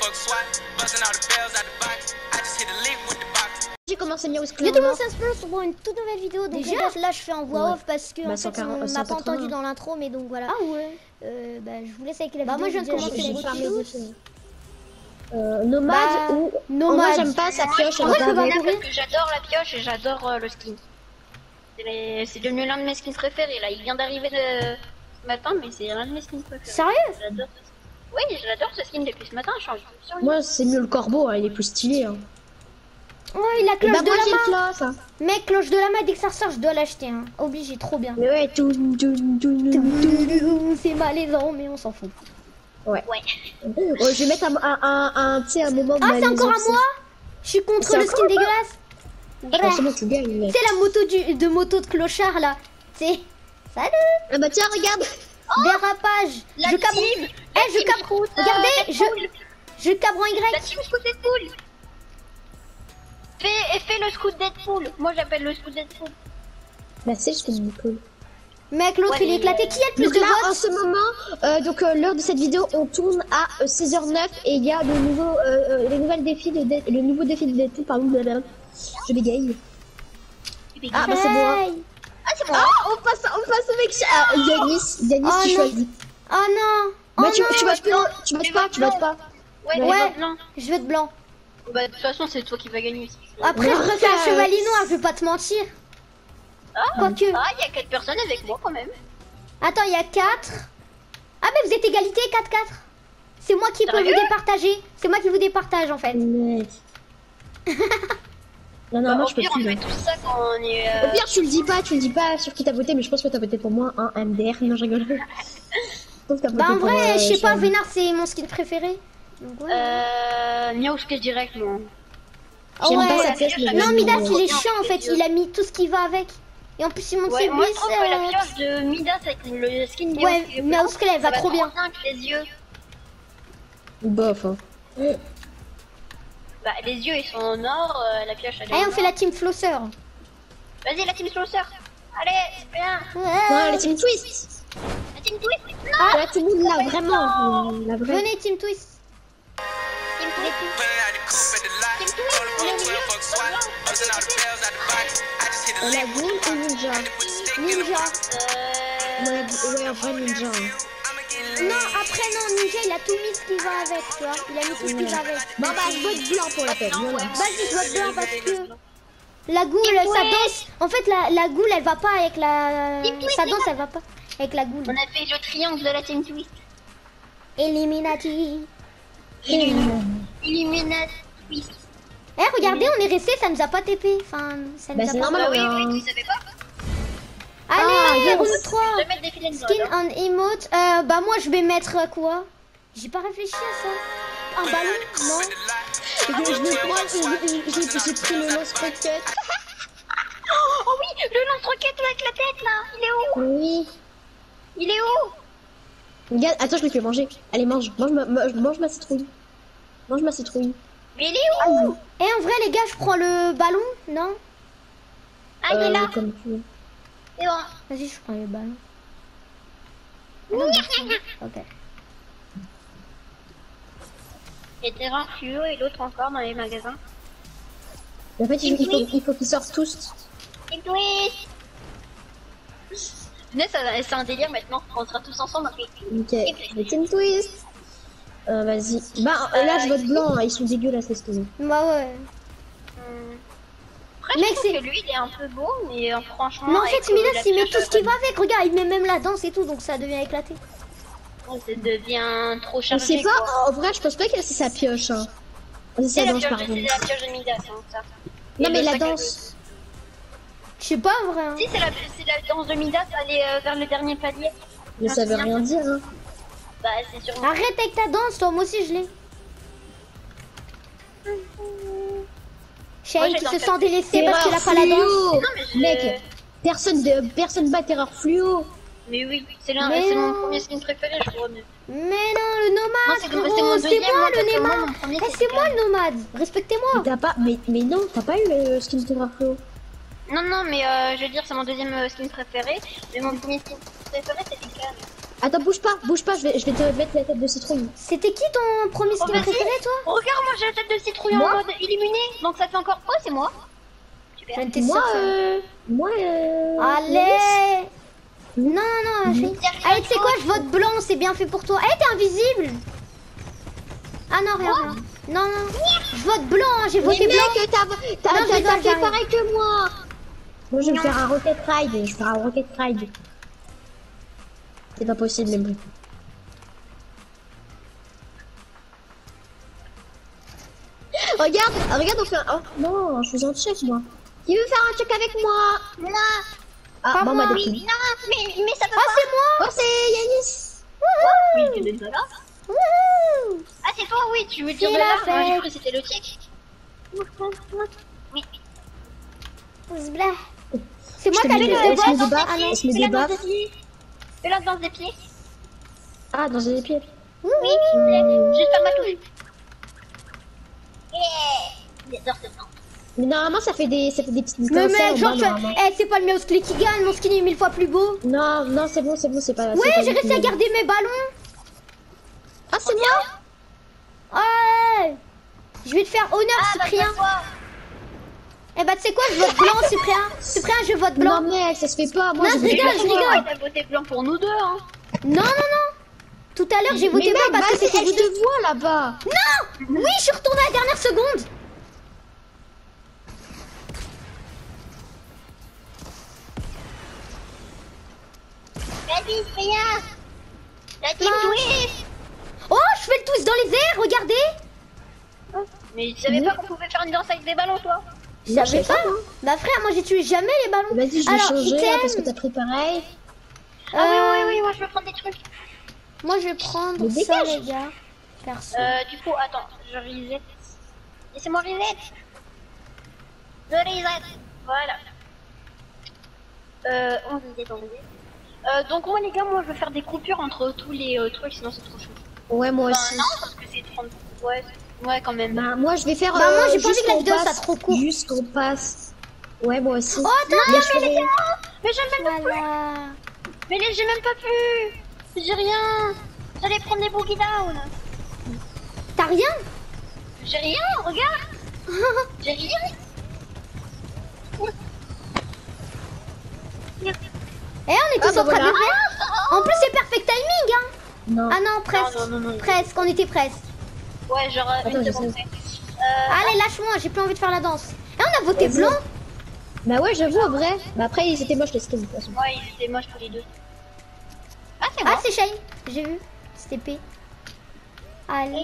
J'ai commencé Miaus J'ai commencé à se pour une toute nouvelle vidéo. Donc déjà là je fais en voix off parce que bah, en fait, on m'a pas entendu dans l'intro, mais donc voilà. Ah ouais. Je vous laisse avec la vidéo. Moi je viens de commencer les choses. Nomade ou Nomade. Moi j'aime pas sa pioche. Moi parce que j'adore la pioche et j'adore le skin. C'est devenu l'un de mes skins préférés là. Il vient d'arriver ce matin, mais c'est l'un de mes skins préférés. Sérieux? J'adore ce skin. Oui, j'adore ce skin depuis ce matin. Je change sur lui. Moi c'est mieux le corbeau, hein, il est plus stylé. Hein. Oh, il a cloche de la main. Mec, cloche de la main, dès que ça ressort, je dois l'acheter. Hein. Obligé, trop bien. Mais ouais, c'est malaisant, mais on s'en fout. Ouais. Je vais mettre un moment. Ah, c'est encore à moi? Je suis contre le skin dégueulasse. C'est la moto de clochard là. C'est. Salut. Ah bah tiens, regarde. Dérapage. Je cabre. Je cabre. Regardez, je cabre en Y. La team scout Deadpool. Fais le scout Deadpool. Moi j'appelle le scout Deadpool. Bah c'est juste Deadpool. Mec, l'autre il est éclaté. Qui a le plus donc de là, votes? En ce moment, l'heure de cette vidéo, on tourne à 16h09 et il y a le nouveau défi de Deadpool, pardon, je bégaye. Ah bah c'est bon. Hein. Ah c'est bon. Ah, on passe au mec. Yanis, tu choisis. Oh non. Bah tu votes pas. Ouais. Je veux de blanc. Bah de toute façon c'est toi qui vas gagner. Après je préfère un chevalier noir, je vais pas te mentir. Quoique. Ah, il y a 4 personnes avec moi quand même. Attends, il y a 4. Ah, mais vous êtes égalité, 4-4. C'est moi qui peux vous départager. C'est moi qui vous départage en fait. Mec. Non, moi je peux plus. On fait tout ça quand on est. Au pire, tu le dis pas sur qui t'as voté, mais je pense que t'as voté pour moi, un MDR. Non, je rigole. Bah, en vrai, je sais pas, Vénard c'est mon skin préféré. Donc, ouais. Miaouske direct, moi. J'aime pas sa pièce. Non, Midas il est chiant en fait, il a mis tout ce qui va avec. Et en plus, il monte ses moi je trouve que la pioche de Midas avec le skin de ouais, Miaouske elle va trop bien. Avec les yeux. Bof, hein. Bah, les yeux ils sont en or, la pioche elle est. Allez, on fait la team Flosser. Vas-y, la team Flosser. Allez, viens. Non, la team Twist. La team Twist. Ah, la team là, vraiment. La vraie. Venez, team Twist. Team Twist. La Goule ou Ninja? Ninja. Ouais, en vrai Ninja. Non, après non, Ninja il a tout mis ce qui va avec, tu vois. Il a mis tout ce qui va avec. Bon bah je vote blanc pour la peine, voilà. Vas-y, je vote blanc parce que la goule, ça danse. En fait, la goule elle va pas avec la. Sa danse elle va pas avec la goule. On a fait le triangle de la team Twist. Illuminati. Illuminati Twist. Eh, regardez, on est resté, ça nous a pas TP. Enfin, ça nous a c'est pas. normal, oui, tu savais pas? Allez, round 3. Je vais mettre des filets de Skin and emote. Bah, moi, je vais mettre quoi? J'ai pas réfléchi à ça. Un ballon? Non. J'ai pris le lance-roquette. Oh oui, le lance-roquette avec la tête là. Il est où? Oui. Il est où? Regarde, attends, je le fais manger. Allez, mange ma citrouille. Mange ma citrouille. Mais il est où? Et en vrai, les gars, je prends le ballon, non? Ah, il est là. Comme tu veux. C'est bon. Vas-y, je prends le ballon. Ok. Il y a terrain fluo et l'autre encore dans les magasins. En fait, il faut qu'ils sortent tous. Team Twist. C'est un délire maintenant. On sera tous ensemble après. Ok, le Team Twist. Vas-y. Bah là, je vote blanc. Ils sont dégueulasses les skins. Bah ouais. Après, Mec, je trouve que lui, il est un peu beau, mais franchement. Mais en fait, Midas, il met tout ce qui va avec. Regarde, il met même la danse et tout, donc ça devient éclaté. Ça devient trop Je chargé. sais pas, en vrai, je pense pas que c'est sa pioche. Hein. C'est la danse, pioche, pardon. c'est la pioche de Midas, hein, ça. Non, Et mais le la sac à danse. Je sais pas, en vrai. Hein. dos. Si, c'est la danse de Midas, aller vers le dernier palier. Mais ça veut rien dire. Hein. Bah, c'est sûrement. Arrête avec ta danse, toi, moi aussi je l'ai. Shane qui se sent délaissé parce qu'il a pas la danse. Non, mais Mec, personne bat Terreur Fluo. Mais oui, c'est mon premier skin préféré, je crois. Mais non, le nomade, c'est frérot, mon c'est deuxième, moi moi, le moi, nomade. mon premier, Eh, c'est c'est moi le nomade. Respectez-moi. T'as pas, mais non, t'as pas eu le skin Terreur Fluo. Non, mais je veux dire, c'est mon deuxième skin préféré. Mais mon premier skin préféré, c'est Lican. Attends, bouge pas, je vais te mettre la tête de citrouille. C'était qui ton premier skin vas-y. préféré, toi? Regarde, moi j'ai la tête de citrouille en Moi mode illuminé, donc ça fait encore. Oh, c'est moi. Super. Je t'ai Moi, sorti. Allez! Non, non, chérie. Allez, tu sais quoi, je vote blanc, c'est bien fait pour toi. Eh, t'es invisible! Ah non, rien, rien. Non, non. Je vote blanc, hein, j'ai Mais voté blanc. mec, t'as Non, je rigole, fait j'arrive. pareil que moi. Moi, je vais me faire un Rocket Ride. Je vais faire un Rocket Ride. C'est pas possible, mais bon. Regarde, regarde, on fait un... Oh non, je faisais un check, moi. Qui veut faire un check avec moi? Moi. Ah, Pas bon, moi. bah, Oui, depuis. non, mais ça peut Oh, c'est moi! Oh, c'est Yanis. Oui, tu es là. Wouhou! Ah, c'est toi, oui, tu veux dire C'est de la là? fête. J'ai cru que c'était le check. Oui. Zblah. C'est moi Je qui te ai mets le le- boss. je mets des baffes, Ah non. je mets Fais des la danse baffes. des pieds. Fais la danse des pieds. Ah, dans les pieds. Oui, juste pas ma touche. Yeah. J'adore cette danse. Mais normalement, ça fait des petites Mais étincelles mec, genre, en tu bas, vois, normalement. eh, c'est pas le Meowsclé qui gagne, mon skin est 1000 fois plus beau. Non, non, c'est bon, c'est pas... Ouais, j'ai réussi à garder mes ballons. Ah, c'est moi. Ouais. Je vais te faire honneur, Cyprien. Eh bah, tu sais quoi, je vote blanc, Cyprien. Cyprien, je vote blanc. Non, mec, ça se fait pas. Moi, Non, je je vais- rigole, je rigole. T'as voté blanc pour nous deux, hein. Non, non, non. Tout à l'heure, j'ai voté Mais blanc mec, parce que vas-y, c'était vous je deux. te vois là-bas. Non. Oui, je suis retournée à la dernière seconde. Vas-y, rien. La team Non. twist. Oh, je fais le twist dans les airs, regardez. Mais tu savais pas qu'on pouvait faire une danse avec des ballons, toi? Je Non, savais je sais pas. pas. Bah, frère, moi j'ai tué jamais les ballons. Vas-y, je vais Alors, changer là, item. parce que t'as pris pareil. Ah oui, moi je veux prendre des trucs. Moi je vais prendre Mais ça, dégage. les gars. Perso. Du coup, attends, je reset. Laissez-moi reset. Je reset. Voilà. On reset. Donc moi les gars, moi je veux faire des coupures entre tous les trucs, sinon c'est trop chaud. Ouais, moi Enfin, aussi. non, parce que c'est 30. Ouais, quand même. Bah, moi, je vais faire. Bah, moi, j'ai pas envie que la jusqu'on vidéo, ça passe- trop court. Jusqu'on passe. Ouais, moi aussi. Oh, attends, Moi, je ferai- Mais j'ai même pas pu. voilà. Mais j'ai même pas pu. J'ai rien. J'allais prendre des boogie down. T'as rien? J'ai rien, regarde. J'ai rien. Eh, on est tous bah en train de voilà. le faire. En plus, c'est perfect timing, hein. Non. Ah non, presque. Non. Presque, on était presque. Ouais, genre Attends, une je seconde. sais. Allez, lâche-moi, j'ai plus envie de faire la danse. Eh, on a voté Vas-y. blanc. Bah, ouais, j'avoue, en vrai. Bah, après, ils étaient moches les skins, de toute façon. Ouais, ils étaient moches tous les deux. Ah, c'est Ah, moi. c'est Shane. J'ai vu. C'était P. Allez.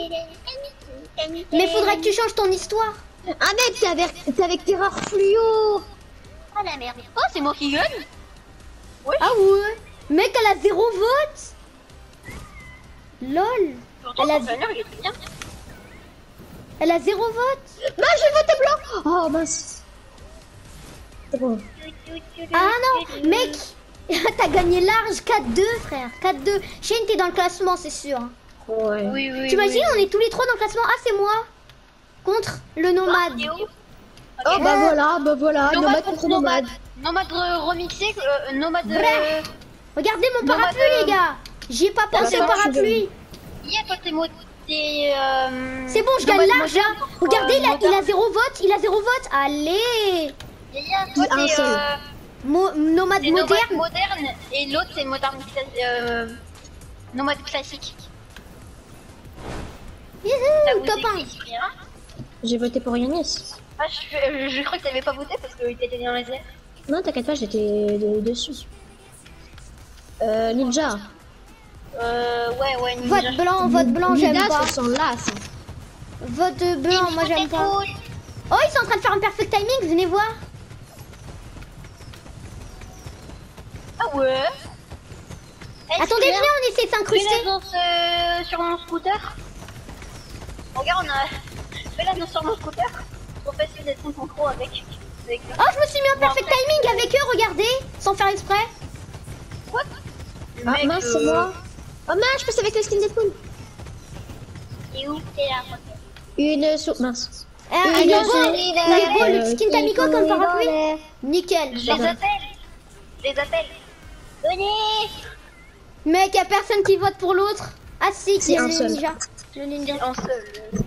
Mais faudrait que tu changes ton histoire. Ah, mec, t'es avec Terreur Fluo. Ah la merde. Oh, c'est moi qui gagne. Ah ouais. Mec, elle a 0 vote. Lol. Pourtant, Elle a- son planeur, il est très bien. Elle a 0 vote. Bah, je vais voter blanc. Oh, mince. C'est bon. Ah non, mec. T'as gagné large 4-2, frère. 4-2. Shane, t'es dans le classement, c'est sûr. Ouais. Oui. T'imagines, on est tous les trois dans le classement. Ah, c'est moi. Contre le nomade. T'es où? Oh, bah voilà, nomade contre nomade. Nomade remixé, nomade. Bref. Regardez mon Nomade, parapluie, les gars. J'y ai pas pensé au D'accord, je suis parapluie. Yeah, toi t'es C'est bon, je gagne large. Hein. Regardez, il a 0 vote. Il a 0 vote. Allez. Yeah, toi Un t'es seul. Nomade t'es nomade moderne. moderne et l'autre c'est nomade classique. T'as Youhou, voté top 1. qui, Cyprien? J'ai voté pour Yanis. Ah, je crois que t'avais pas voté parce que t'étais dans les airs. Non, t'inquiète pas, j'étais dessus. Ninja. Ouais, ninja. Vote blanc, j'aime Ninja pas. se sent las. Vote blanc, moi j'aime pas. Cool. Oh, ils sont en train de faire un perfect timing, venez voir. Ah ouais. Attendez, venez, on essaie de Fais s'incruster. la danse sur mon scooter. Regarde, fais la danse sur mon scooter. C'est trop facile d'être en contrôle avec Oh, je me suis mis en perfect timing avec eux, regardez, sans faire exprès. What? Ah, mince, c'est moi. Oh, mince, je passe avec le skin Deadpool. Et où t'es là? Une sous. Mince. Il est beau, le skin d'Amico comme parapluie. Nickel. Je les appelle. Venez. Mec, y'a personne qui vote pour l'autre. Ah si, C'est un le seul. ninja. Le ninja en seul.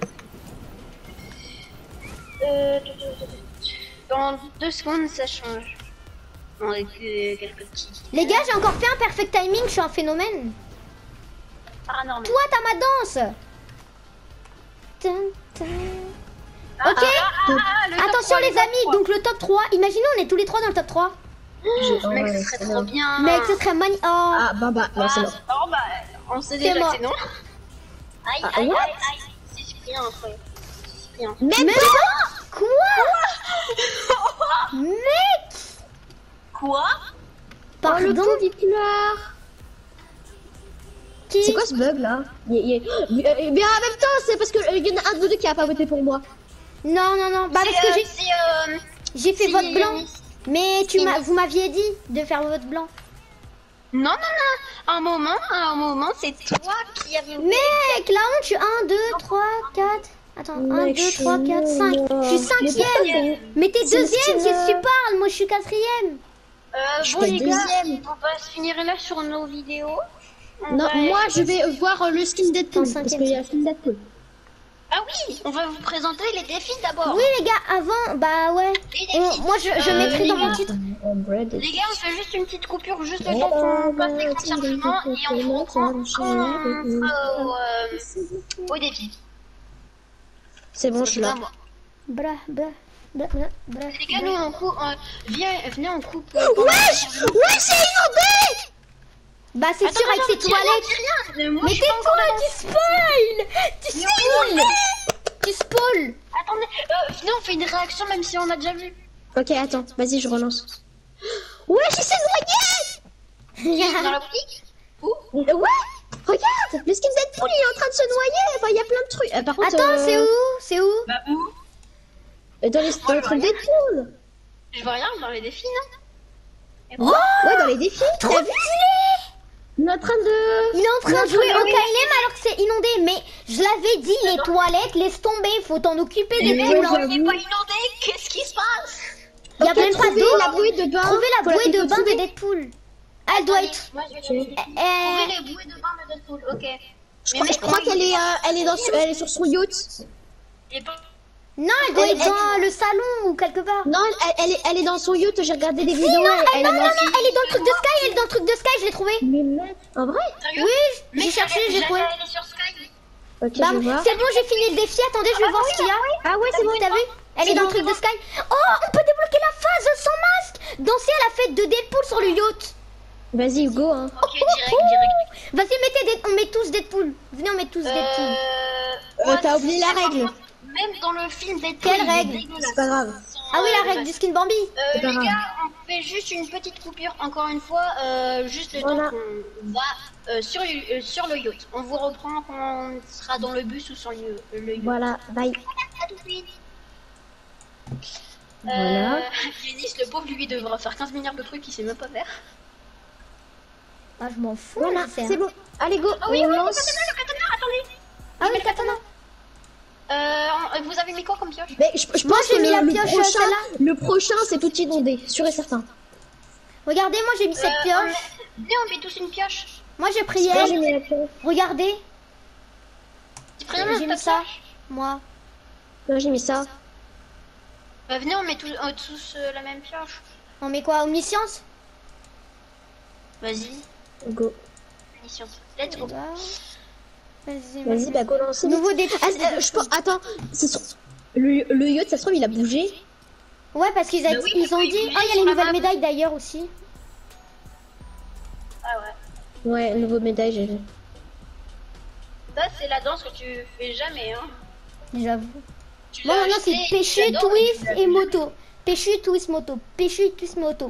Dans 2 secondes, ça change. Non, avec quelques petits. Les gars, j'ai encore fait un perfect timing, je suis un phénomène. Paranormal. Toi, t'as ma danse. Tum, tum. Ok, le top attention 3, les le top amis, 3. donc le top 3. Imaginons, on est tous les 3 dans le top 3. Mec, ce serait trop bien. Mec, ce serait magnifique. Oh. Ah, bah, non, c'est bon. Oh, bah, on sait C'est déjà moi. que c'est non. Aïe, Ah, aïe, what? aïe, aïe. C'est Cyprien, après. Cyprien. Même Mais pas. quoi? Mec, Quoi? Oh, le pardon. pauvre, il pleure. Qui? C'est quoi ce bug là? Mais en même temps, c'est parce que il y en a un de vous deux qui a pas voté pour moi. Non, non, non. Bah parce que j'ai fait c'est- vote blanc. Mais c'est- vous m'aviez dit de faire vote blanc. Non, non, non. À un moment, c'est toi qui avais. Mec, la honte, je suis 1, 2, 3, 4. Attends, 1, Mec, 2, 3, 4, 5. Je suis Mais 5ème. Mais t'es c'est le deuxième, style, qu'est-ce que tu parles? Moi, je suis 4ème. Je Bon, suis les gars, deuxième. on va se finir là sur nos vidéos. On Non, va- moi je vais voir le skin Deadpool. En Parce cinquième. qu'il y a le skin Deadpool. Ah oui, on va vous présenter les défis d'abord. Oui, les gars, avant, bah ouais. Les défis. Moi, je mettrai les dans mon gars. titre. Les gars, on fait juste une petite coupure, juste le temps qu'on passe les concertements et on vous reprend quand on sera au défi. C'est bon, je suis là. Moi. Bra, bra, bra, bra, bra. Les gars, nous on coupe. Venez, on coupe. Ouais, c'est inondé. Bah, c'est sûr, avec ses toilettes. Mais tais-toi, tu spoil. Tu spoil. Tu spoil. Attendez, venez, on fait une réaction même si on a déjà vu. Ok, attends, vas-y, je relance. Ouais, il s'est noyé. Dans la boutique. Ouais, regarde, le skin Deadpool il est en train de se noyer. Enfin, il y a plein de trucs. Par contre, Attends, c'est où? C'est où? Bah où? Dans le truc Deadpool. Je vois rien dans les défis, non? Ouais, dans les défis. Trop T'as vu? stylé. Il est en train de. Il est en train de jouer au KLM alors que c'est inondé. Mais je l'avais dit, les toilettes, laisse tomber. Faut t'en occuper des Mais poules. ouais, hein. On n'est pas inondé, qu'est-ce qui se passe? Il y a Ok, même pas trouver d'eau. la bouée de bain. Trouvez la Faut bouée de faut bain de trouver- Deadpool. Ah, elle doit être. Moi, je vais trouver les bouées de bain de Deadpool, ok. Je crois qu'elle est, elle est sur son yacht. Et pas... Non, elle doit être dans le salon ou quelque part. Non, elle est dans son yacht. J'ai regardé des vidéos. Non, elle non, est non, dans non, elle est dans le truc de Sky. Elle est dans le truc de Sky, je l'ai trouvé. Mais mec, en vrai? Oui, j'ai cherché, j'ai trouvé. Elle est sur Sky. Ok, Bah, je vois. c'est bon, j'ai fini le défi. Attendez, je vais voir ce qu'il y a. Ah ouais, c'est bon, T'as vu? Elle est dans le truc de Sky. Oh, on peut débloquer la phase sans masque. Danser à la fête de Deadpool sur le yacht. Vas-y, Hugo. Hein. Ok, direct. Vas-y, on met tous Deadpool. Venez, on met tous Deadpool. T'as oublié la règle. Même dans le film Deadpool. Quelle il est règle? dégueulasse. C'est pas grave. Ah oui, la règle du skin Bambi. C'est pas Les grave. gars, on fait juste une petite coupure, encore une fois, juste le Voilà. temps qu'on va sur le yacht. On vous reprend quand on sera dans le bus ou sur le yacht. Voilà, bye. À tout de suite. Voilà. Yanis, le pauvre, lui, devra faire 15 milliards de trucs qu'il sait même pas faire. Ah, je m'en fous. Voilà, je sais, c'est hein. bon. Allez, go. Ah oui, on oui, lance. le katana, attendez. Ah oui, le katana. Vous avez mis quoi comme pioche? Mais je Moi, pense j'ai que mis la le pioche, prochain, celle-là. le prochain, c'est tout inondé, sûr et certain. Regardez, moi j'ai mis cette pioche. Venez, on met tous une pioche. Moi j'ai pris Moi, j'ai elle. mis la pioche. Regardez, Tu prends j'ai mis ça. Moi. Moi, j'ai mis ça. Bah, venez, on met tous la même pioche. On met quoi? Omniscience? Vas-y, Go. omniscience. Let's go. Vas-y, Vas-y, bah, go lancer. Nouveau défi. Attends, c'est sur... le yacht, ça se trouve, il a bougé. Ouais, parce qu'ils Bah oui, ils ont oui, dit. oui, Oh, il y a sur les la nouvelles map. médailles d'ailleurs aussi. Ah ouais. Ouais, nouveau médaille, j'ai vu. Ça, c'est la danse que tu fais jamais, hein. J'avoue. Tu Bon, l'as maintenant c'est acheté, péchu, tu l'adores, twist tu l'as et fait. moto. Péchu, twist, moto. Péchu, twist, moto.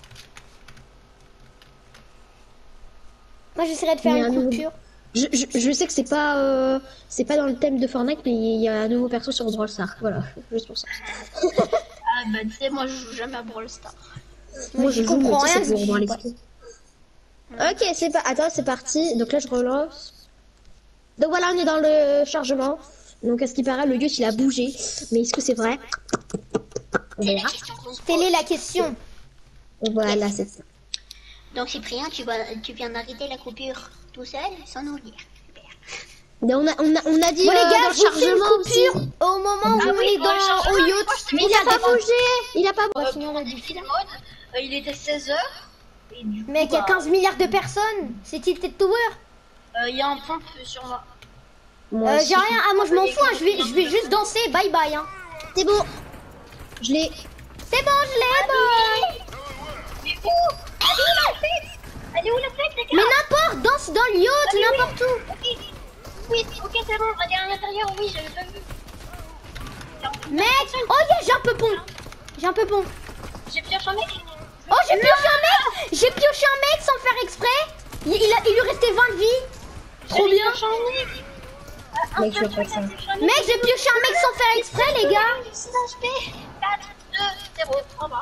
Moi j'essaierai de faire Il y a une un nouveau- coupure. Je sais que c'est pas dans le thème de Fortnite, mais il y a un nouveau perso sur Brawl Stars. Voilà, juste pour ça. Ah bah tu sais, moi je joue jamais à Brawl Stars. Moi, je je joue, mais comprends tu sais, rien, c'est pour je voir les joue skins. Ok, attends, c'est parti. Donc là, je relance. Donc voilà, on est dans le chargement. Donc à ce qui paraît, le yacht il a bougé. Mais est-ce que c'est vrai? On verra. Telle est la question. Voilà, c'est ça. Donc Cyprien, tu viens d'arrêter la coupure tout seul, sans nous dire. Mais on a dit Bon, les gars, dans le je vous fais une chargement aussi. coupure au moment où on est dans au yacht. Mais il a pas bougé. Il a pas On va bougé. finir la Défi difficile. de mode, il était 16h. Et du coup, Mec, il y a 15 milliards de personnes. C'est Tilted Tower. il y a un pompe sur moi. Moi J'ai aussi. rien. Ah, moi je m'en fous. Hein. Je vais juste danser. Bye bye. Hein. C'est bon. Je l'ai. C'est bon, je l'ai. Bye. Mais où? Elle est où la fête? Elle est où la fête, les gars? Mais n'importe. Danse dans le yacht, n'importe où. Ok. Oui, ok, c'est bon. Elle est à l'intérieur. Oui, j'avais pas vu. Mec. Oh yeah, j'ai un peu pont. J'ai un peu pont. J'ai pioché un mec. Oh, j'ai pioché un mec. J'ai pioché un mec sans faire exprès. Il lui restait 20 de vie. Trop bien. Mec, je veux pas ça. Mec, j'ai pioché un mec sans faire exprès, les gars. 6 HP. 4, 2, 0. Au revoir.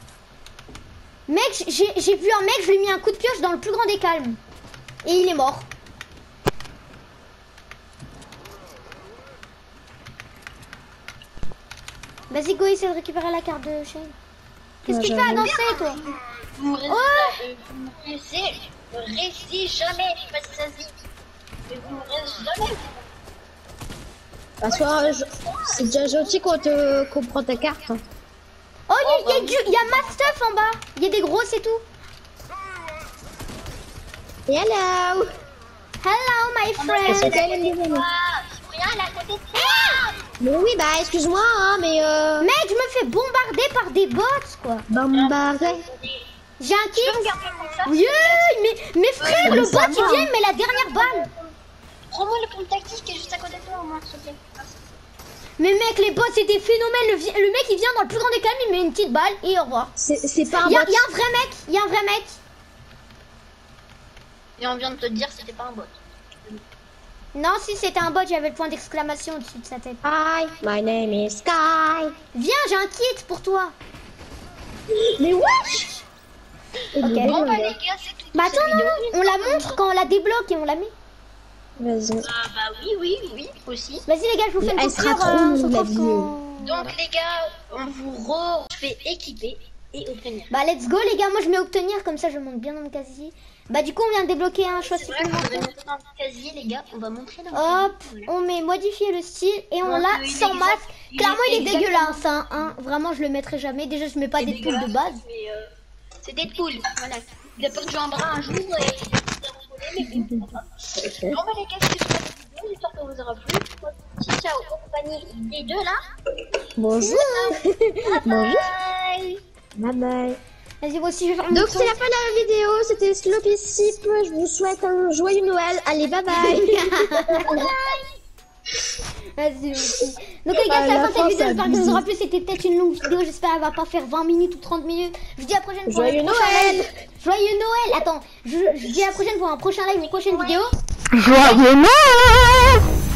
Mec, j'ai vu un mec, je lui ai mis un coup de pioche dans le plus grand des calmes. Et il est mort. Vas-y, Go, essaie de récupérer la carte de Shane. Qu'est-ce que tu fais à danser, toi? Vous me restez jamais. Je sais pas si ça se dit. Mais vous me restez jamais. Parce que c'est déjà gentil qu'on prend ta carte. Hein. Oh, il y a ma stuff en bas. Il y a des gros, c'est tout. Hello. Hello, my friend. Cyprien, elle est à côté de toi. Mais oui, bah excuse-moi, hein, mais Mec, je me fais bombarder par des bots, quoi. bombardé. J'ai un Tu peux me kit. garder comme ça? Oui, mais frère, le bot, il vient, il met la dernière balle. Prends-moi le pompe tactique qui est juste à côté de toi, au moins, s'il te plaît. Merci. Mais mec, les bots, c'est des phénomènes. Le mec, il vient dans le plus grand des calmes, il met une petite balle et au revoir. C'est pas un Il y a bot. un vrai mec. Il y a un vrai mec. Et on vient de te dire que c'était pas un bot. Non, si c'était un bot, j'avais le point d'exclamation au-dessus de sa tête. Hi, my name is Sky. Viens, j'ai un kit pour toi. Mais wesh. Ok. Bon, bah, les gars, c'est tout. Bah pour cette attends, vidéo. non, on la montre quand on la débloque et on la met. Vas-y. Ah, bah oui, aussi. Vas-y les gars, je vous fais une Elle sera coupure. trop On se longue, la retrouve vidéo. quand... Donc, les gars, on vous fait équiper et obtenir. Bah let's go les gars, moi je mets obtenir, comme ça je monte bien dans le casier. Bah du coup on vient de débloquer un choix C'est vrai que vous supplémentaire. avez monté dans le casier, les gars. On va montrer dans le Hop, casier. on met modifier le style et on Donc, l'a il est sans exact- masque. il Clairement il est exactement- dégueulasse hein. Vraiment je le mettrai jamais. Déjà je mets pas C'est des poules de dégueulasse, base. mais, c'est Deadpool, voilà. Il a perdu un bras un jour et il s'est refoulé, mais bon, c'est pas grave. Bon, bah, les gars, c'est tout pour cette vidéo. J'espère que vous aura plu. Petit ciao en compagnie des deux là. Bonjour. Bonjour. Bye. Bye bye. Vas-y moi aussi je vais faire une Donc c'est la fin de la vidéo, c'était Sloppy Sip, je vous souhaite un joyeux Noël, allez bye bye. Vas-y aussi. Donc les gars c'est la fin de cette vidéo, j'espère que ça vous aura plu. C'était peut-être une longue vidéo, j'espère qu'elle va pas faire 20 minutes ou 30 minutes. Je vous dis à la prochaine pour Joyeux un prochain Noël. live. Joyeux Noël. Attends, je dis à la prochaine pour un prochain live, une prochaine vidéo. Joyeux Noël!